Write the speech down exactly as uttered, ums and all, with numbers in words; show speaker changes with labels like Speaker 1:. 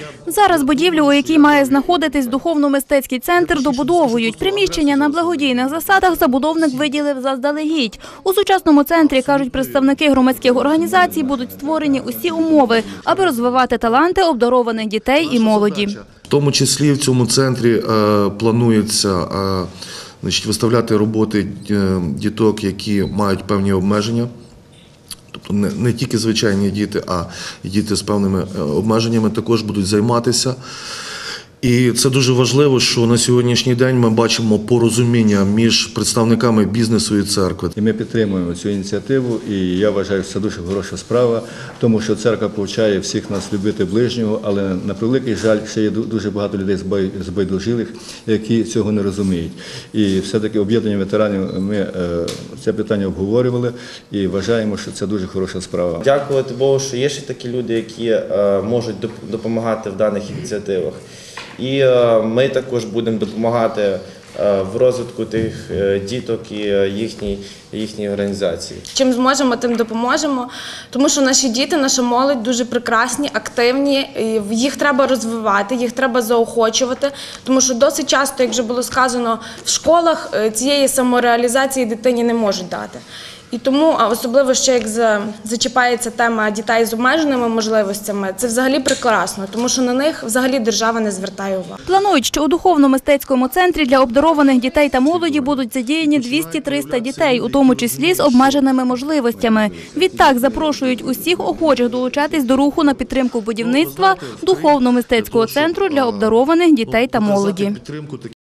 Speaker 1: Зараз будівлю, у якій має знаходитись духовно-мистецький центр, добудовують. Приміщення на благодійних засадах забудовник виділив заздалегідь. У сучасному центрі, кажуть представники громадських організацій, будуть створені усі умови, аби розвивати таланти обдарованих дітей і молоді.
Speaker 2: В тому числі в цьому центрі е, планується е, значить, виставляти роботи е, діток, які мають певні обмеження. Тобто не, не тільки звичайні діти, а й діти з певними обмеженнями також будуть займатися. І це дуже важливо, що на сьогоднішній день ми бачимо порозуміння між представниками бізнесу і церкви.
Speaker 3: І ми підтримуємо цю ініціативу, і я вважаю, що це дуже хороша справа, тому що церква повчає всіх нас любити ближнього, але на превеликий жаль, ще є дуже багато людей збайдужілих, які цього не розуміють. І все-таки об'єднання ветеранів, ми це питання обговорювали і вважаємо, що це дуже хороша справа.
Speaker 4: Дякувати Богу, що є ще такі люди, які можуть допомагати в даних ініціативах. І ми також будемо допомагати в розвитку тих діток і їхній, їхній організації.
Speaker 5: Чим зможемо, тим допоможемо, тому що наші діти, наша молодь дуже прекрасні, активні, і їх треба розвивати, їх треба заохочувати, тому що досить часто, як вже було сказано, в школах цієї самореалізації дитині не можуть дати. І тому, особливо ще як зачіпається тема дітей з обмеженими можливостями, це взагалі прекрасно, тому що на них взагалі держава не звертає уваги.
Speaker 1: Планують, що у духовно-мистецькому центрі для обдарованих дітей та молоді будуть задіяні двісті-триста дітей, у тому числі з обмеженими можливостями. Відтак запрошують усіх охочих долучатись до руху на підтримку будівництва духовно-мистецького центру для обдарованих дітей та молоді.